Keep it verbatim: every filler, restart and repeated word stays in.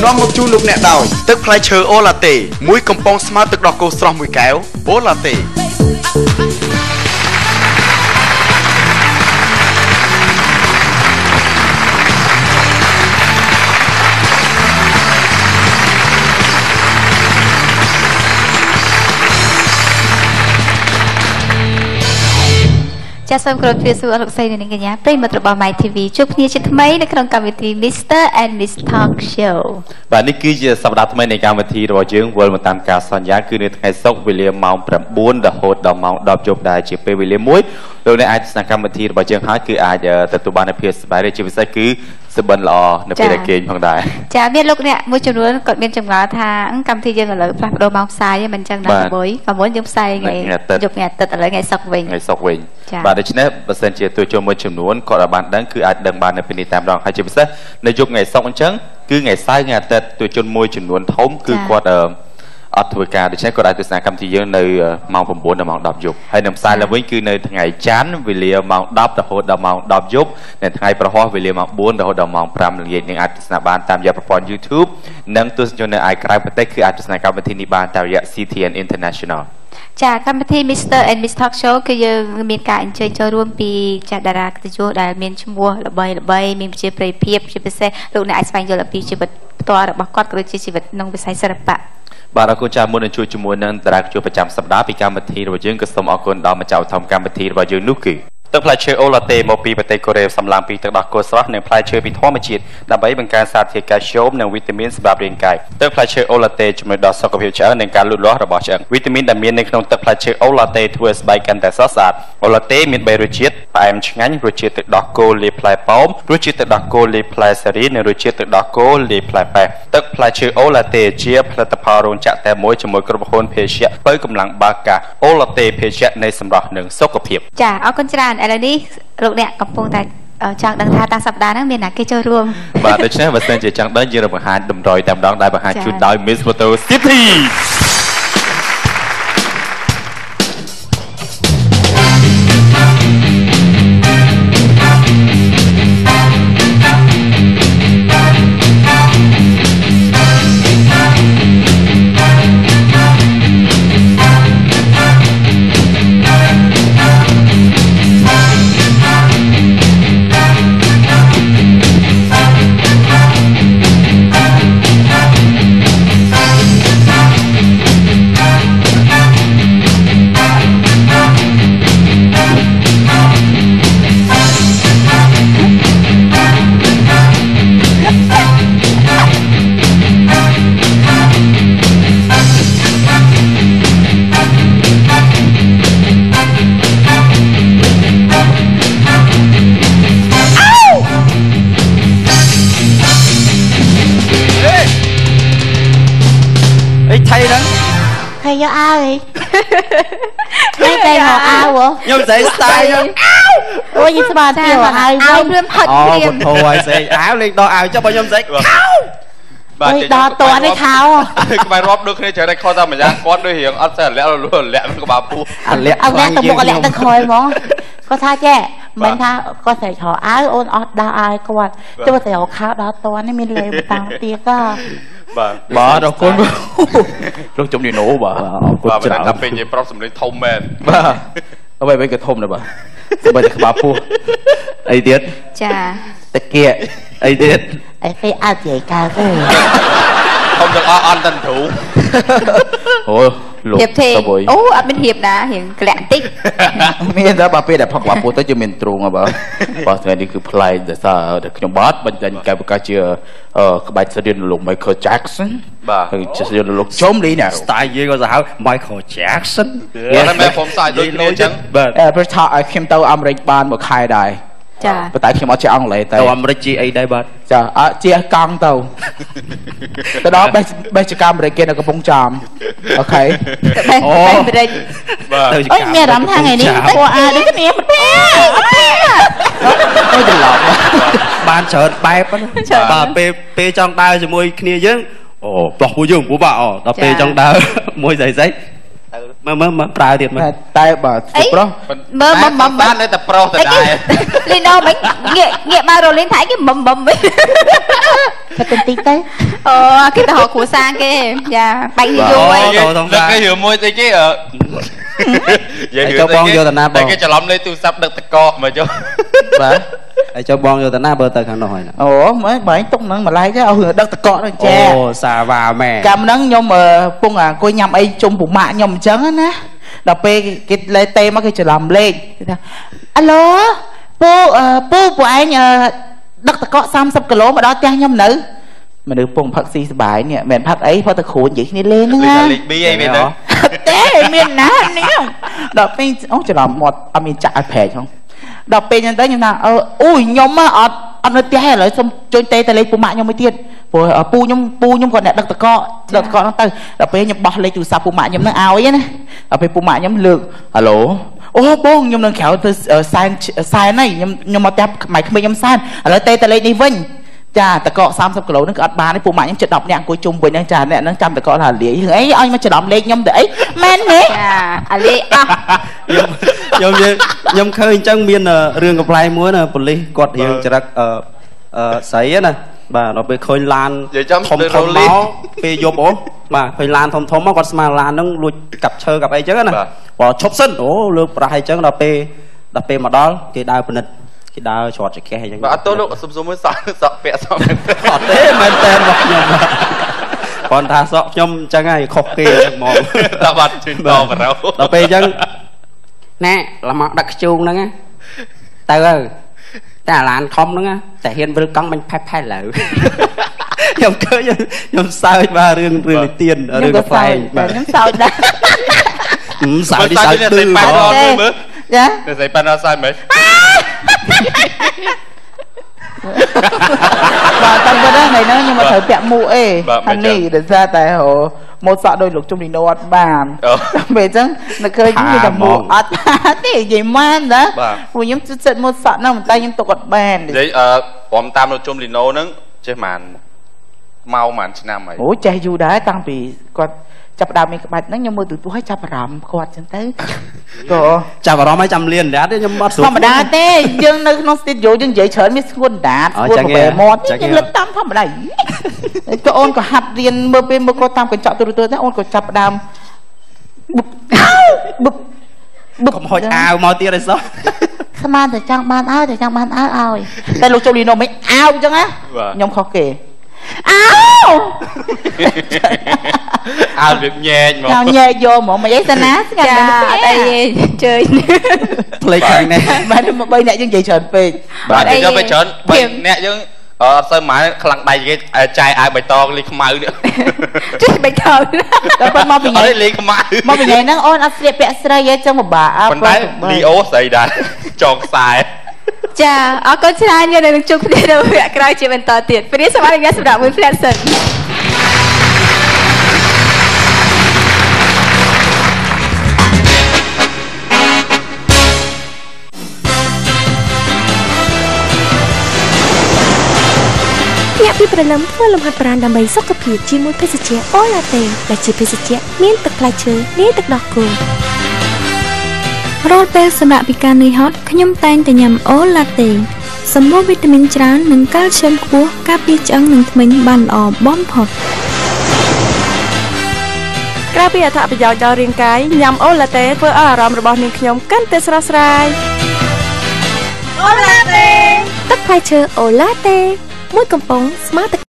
នាំមកជូនលោកអ្នកដោយទឹកផ្លែឈើអូឡាតេមួយកំប៉ុងស្មើទឹកដោះគោស្រស់មួយកែវអូឡាតេចាសសូមគោរពទ្រសួរលោកស្រីនិងកញ្ញាប្រិយមិត្តរបស់ My ធី វី ជួបគ្នាជាថ្មីនៅក្នុងកម្មវិធី Mister and Miss Talk Show បាទនេះគឺជាសប្តាហ៍ថ្មីនៃកម្មវិធីរបស់យើងវិលមកតាមការសន្យាគឺនៅថ្ងៃសុក្រវេលាម៉ោង ប្រាំបួន រហូតដល់ម៉ោង ដប់ យប់ដែរជាពេលវេលាមួយលោកអ្នកអាចទស្សនាកម្មវិធីរបស់យើងហើយគឺអាចទទួលបានភាពសប្បាយរីកជាពិសេសគឺសបិនល្អនៅពេលដែលគេងផងដែរចាមានលោកអ្នកមួយចំនួនគាត់មានចម្ងល់ថាកម្មវិធីយើងឥឡូវផ្លាស់ប្ដូរម៉ោងផ្សាយមិនចឹងណាបុយក៏មុនយើងផ្សាយថ្ងៃយប់ថ្ងៃអាទិត្យឥឡូវថ្ងៃសុក្រវិញថ្ងៃសុក្រវិញបាទដូច្នេះបើសិនជាទូចូលមួយចំនួនគាត់អាចបានដឹងគឺអាចដឹងបាននៅពេលនេះតាមដងហើយជាពិសេសនៅយប់ថ្ងៃសុក្រអញ្ចឹងគឺថ្ងៃសៅរ៍ថ្ងៃអាទិត្យទូជនមួយចំនួនធំគឺគាត់អត់ធ្វើការដូច្នេះគាត់អាចទស្សនាកម្មវិធីយើងនៅម៉ោង ប្រាំបួន ដល់ម៉ោង ដប់ យប់ហើយនៅផ្សាយឡើងវិញគឺនៅថ្ងៃច័ន្ទវេលាម៉ោង ដប់ រហូតដល់ម៉ោង ដប់ យប់នៅថ្ងៃប្រហោះវេលាម៉ោង បួន រហូតដល់ម៉ោង ប្រាំ ល្ងាចនឹងអាចទស្សនាបានតាមរយៈប្រព័ន្ធ YouTube និងទស្សនិកជននៅឯក្រៅប្រទេសគឺអាចទស្សនាកម្មវិធីនេះបានតាមរយៈ ซี ที เอ็น International ចាកម្មវិធី Mister and Miss Talk Show គឺយើងមានការអញ្ជើញចូលរួមពីចាតារាកិត្តិយសដែលមានឈ្មោះល្បីល្បីមានប្រជាប្រិយភាពជាពិសេសលោកអ្នកអាចស្វែងយល់អំពីជីវិតផ្ទាល់របស់គាត់ក៏ដូចជាជីវិតក្នុងវិស័យសិល្បៈបាទអរគុណចាមុននឹងជួយជាមួយនឹងតារាជួបប្រចាំសប្តាហ៍ពីកម្មវិធីរបស់យើងក៏សូមអរគុណដល់ម្ចាស់ឧត្តមកម្មវិធីរបស់យើងនោះគឺទឹកផ្លែឈើអូឡាតេមកពីប្រទេសកូរ៉េសម្លាងពីទឹកដោះគោស្រស់និងផ្លែឈើពីធម្មជាតិដើម្បីបង្កើនសារធាតុកាល់ស្យូមនិងវីតាមីនសម្រាប់រាងកាយទឹកផ្លែឈើអូឡាតេជំនួយដល់សុខភាពឆ្អឹងនិងការលូតលាស់របស់ឆ្អឹងវីតាមីនដែលមាននៅក្នុងទឹកផ្លែឈើអូឡាតេធ្វើឲ្យស្បែកកាន់តែស្រស់ស្អាតអូឡាតេមានបីរសជាតិផ្អែមឆ្ងាញ់រសជាតិទឹកដោះគោលាយផ្លែប៉ោមរសជាតិទឹកដោះគោលាយផ្លែសេរីនិងរសជាតិទឹកដោះគោលាយផ្លែប៉េះទឹកផ្លែឈើអូឡាតេជាផលិតផលរោងចក្រតែមួយជាមួយក្រុមហ៊ុនភេសជ្ជៈបើកម្លាំងបាកាអូឡាតេភេសជ្ជៈនៃសម្រស់និងសុខភាពចាអរគុណច្រើនឥឡូវនេះលោកអ្នកកំពុងតែចង់ដឹងថាតាសប្តាហ៍ហ្នឹងមានណាគេចូលរួមបាទដូច្នេះបើសិនជាចង់ដឹងយើងបង្ហាញតម្រុយតែម្ដងដែលបង្ហាញជូនដោយ Miss Photo City យកអើយតែតែមកអើខ្ញុំស្អីស្ទាយអូយស្បាទៀតអើយអើយព្រមហត់ព្រាមអូធូរឲ្យស្អីអើលេងដោះអើចុះបើខ្ញុំស្អីខោបាទដល់តនេះខោក្បែររាប់ដូចគ្នាច្រើនតែខុសតែម្យ៉ាងគាត់ដូចរៀងអត់ស្អាតលាក់លក់លាក់នឹងក្បាលពោះអាលាក់អត់លាក់ទៅមុខលាក់ទៅក្រោយហ្មងគាត់ថាចេះមិនថាគាត់ស្រែកហៅអើអូនអត់ដោះអើគាត់ចុះតែរកខោដល់តនេះមានលេតាំងទៀតក៏បាទបាទអរគុណលោកជំនាញនោះបាទអរគុណច្រើនបាទពេលនិយាយប្រុសសម្លេងធំមែនបាទអ្វីៗក៏ធំដែរបាទស្បែកតែក្បាលពោះអីទៀតចាតាគៀកអីទៀតអីពេលអត់និយាយកើតទេធំទាំងអស់អន់តែទ្រូអូលោកអូអត់មានហៀបណារៀងក្លាក់តិចមានតែបើពេលដែលផឹកក្បាលពោះទៅជាមានទ្រូងបាទបាទថ្ងៃនេះគឺប្លែកដោយសារខ្ញុំបាទបញ្ចេញកាយវិការជាក្បាច់ស្រីលោក Michael Jackson បាទហើយជាស្រីលោកជុំលីណា style យើងក៏សាហាវ Michael Jackson តែមែនខ្ញុំស្អាតដូចគ្នាអញ្ចឹងបាទព្រោះថាឲ្យខ្ញុំទៅអាមេរិកបានមួយខែដែរចាប៉ុន្តែខ្ញុំអត់ចេះអង់គ្លេសតែទៅអាមេរិកជាអីដែរបាទចាអត់ជាកង់ទៅទៅដល់បេសបេសកម្មអាមេរិកគេនៅកំពង់ចាមអូខេអូអាមេរិកបាទអូយមានអារម្មណ៍ថាថ្ងៃនេះពណ៌អាដូចគ្នាមិនទេអត់ទេអូច្រឡំបានច្រើនបែបបាទពេលពេលចង់ដើរជាមួយគ្នាយើងអូបោះពួកយើងពួកបាទអូដល់ពេលចង់ដើរមួយស្អីស្អីមើលមើលមើលប្រើទៀតមើលតែបើប្រុសមើលមកមកបាននៅតែប្រុសតែដែរលីណូមិនងាកងាកមករលីនថៃគេមុំមុំទៅតិចទៅអូគេទៅហៅគ្រួសារគេយ៉ាបែកយូរហើយដឹកគេរឿងមួយតិចគេអឺតែគេច្រឡំលេខទូរស័ព្ទដឹកតកមកចុះបាទហើយចូលបងយកតាណាបើទៅខាងនោះហើយអូមើលបើឯងទុកនឹងម្លាយទៅឲ្យដឹកតកនឹងចែអូសាវ៉ាម៉ែកាលហ្នឹងខ្ញុំពងអង្គុយញ៉ាំអីជុំពុម៉ាក់ខ្ញុំអញ្ចឹងណាដល់ពេលគេលេទេមកគេច្រឡំលេខគេថាអាឡូពូពូពួកឯងដឹកតកសាមសិបគីឡូមកដល់ផ្ទះខ្ញុំនៅមនុស្សពងផឹកស៊ីសបាយនេះមិនផឹកអីផឹកតែគ្រូនិយាយគ្នាលេងហ្នឹងណាលេខ B អីមែនទេទេមានណានេះដល់ពេលអូច្រឡំមាត់អត់មានចាក់ឲ្យប្រែកហ្នឹងដល់ពេលហ្នឹងទៅខ្ញុំថាអូយខ្ញុំអត់អត់នៅផ្ទះឥឡូវសុំជួយទេទៅលេខពូម៉ាក់ខ្ញុំមួយទៀតព្រោះពូខ្ញុំពូខ្ញុំគាត់អ្នកដឹកតកដឹកតកហ្នឹងទៅដល់ពេលខ្ញុំបោះលេខទូរស័ព្ទពូម៉ាក់ខ្ញុំហ្នឹងឲ្យណាដល់ពេលពូម៉ាក់ខ្ញុំលើកហៅឡូអូបងខ្ញុំនឹងក្រៅទៅសែនសែនហើយខ្ញុំខ្ញុំមកផ្ទះម៉ែក្មេងខ្ញុំសែនឥឡូវទេទៅលេខនេះវិញចាតកសាមសិបគីឡូហ្នឹងក៏អត់បានទេពូម៉ាក់ខ្ញុំចិត្តដប់នាក់អង្គុយជុំវិញហ្នឹងចាអ្នកហ្នឹងចាំតកថាលាយរឿងអីឲ្យមកច្រឡំលេខខ្ញុំទៅអីមែនទេចាអាលីអស់ខ្ញុំខ្ញុំឃើញអញ្ចឹងមានរឿងកំ pl ៃមួយណាប៉ូលីសគាត់រៀងចរិតអឺអឺស្រីណាបាទដល់ពេលឃើញឡានធំធំមកពេលយប់អូបាទឃើញឡានធំធំមកគាត់ស្មានឡានហ្នឹងលួចកាប់ឈើកាប់អីអញ្ចឹងណាគាត់ឈប់សិនអូលើប្រាស់អីអញ្ចឹងដល់ពេលដល់ពេលមកដល់គេដើរពិនិត្យគេដើរច្រត់ចកេះអញ្ចឹងបាទអត់ទៅលោកសុំសុំមួយសក់សក់ពាក់សក់មែនទេអត់ទេមែនតែរបស់ខ្ញុំគាត់ថាសក់ខ្ញុំអញ្ចឹងហើយខុសគេហ្នឹងហ្មងដល់បាត់ជិះដល់បារោដល់ពេលអញ្ចឹងណែឡើងមកដឹកខ្ជូងហ្នឹងទៅហើយតែអាឡានធំហ្នឹងតែហ៊ានវិលកង់មិនផែផែលើខ្ញុំឃើញខ្ញុំសើចបាទរឿងរឿងនិទានរឿងកំ pl ៃបាទខ្ញុំសើចដែរសើចសើចទៅប៉ែនអត់មើលចាតែស្អីប៉ែនអត់សើចមែនបាទតាមពិតហ្នឹងថ្ងៃហ្នឹងខ្ញុំមកត្រូវពាក់មួកអីអានេះដោយសារតែម៉ូតសក់ដោយលោកជុំលីណូអត់បានពេលអញ្ចឹងនៅឃើញមានតែមួកអត់ទេនិយាយម៉ានណាព្រោះខ្ញុំចិត្តម៉ូតសក់ហ្នឹងតែខ្ញុំទុកអត់បាននិយាយអឺព្រមតាមលោកជុំលីណូហ្នឹងចេះម៉ានមកម៉ានឆ្នាំហើយអូចេះយូរដែរតាំងពីគាត់ចាប់ដើមមានក្បាច់ហ្នឹងខ្ញុំមើលទូទួឲ្យចាប់អារម្មណ៍គាត់ចឹងទៅក៏ចាប់អារម្មណ៍ឲ្យចាំលៀនដែរខ្ញុំអត់ស្រួលធម្មតាទេយើងនៅក្នុង studio យើងនិយាយច្រើនមានស្គួនដាតស្គួនប្របែមាត់យើងលឹកតាមធម្មតាក៏អូនក៏ហាត់រៀនមើលពេលមើលគាត់តាមកញ្ចក់ទូរទស្សន៍ដែរអូនក៏ចាប់ដើមបុកបុកកុំហុចអាវមកទៀតឲ្យសោះស្មានតែចង់បានឲ្យតែចង់បានឲ្យឲ្យតែលោកជុំលីណូមិនអាវអញ្ចឹងណាខ្ញុំខុសគេ Áo Áo được nhẹ mà Áo nhẹ vô mà mấy giấyná Dạ, ở đây chơi Play kháng này Mà nó bây nè nhưng vậy trơn phê Bạn thì cho phải trơn Bây nè chứ Ờ, sao mà khăn đầy cái chai ai bày to ly không mau nữa Chứ bày to Rồi con mong mình nhảy ly không mau Mong mình nhảy nó ôn áp xịa bẹ sợi vậy trong một bà Còn đấy, ly ố xài đàn Tròn xài Dạ, ở con trai như này đừng chụp đi đâu Vậy cái chị mình tỏ tiệt Vì sao mà anh nghe sắp đạo với Flanson អ្នកពីប្រឡំធ្វើលំហាត់ប្រាណដើម្បីសុខភាពជាមួយភេសជ្ជៈអូឡាតេដែលជាភេសជ្ជៈមានទឹកផ្លែឈើនិងទឹកដោះគោរាល់ពេលសម្រាប់ពីការនឿយហត់ខ្ញុំតែងតែញ៉ាំអូឡាតេសម្បូរវីតាមីនច្រើននិងកាល់ស្យូមខ្ពស់ការពារឆ្អឹងនិងធ្មេញបានល្អបំផុតក្រៅពីអត្ថប្រយោជន៍ដល់រាងកាយញ៉ាំអូឡាតេធ្វើឲ្យអារម្មណ៍របស់នាងខ្ញុំកាន់តែស្រស់ស្រាយអូឡាតេទឹកផ្លែឈើអូឡាតេមួយកំប៉ុងស្មើទឹក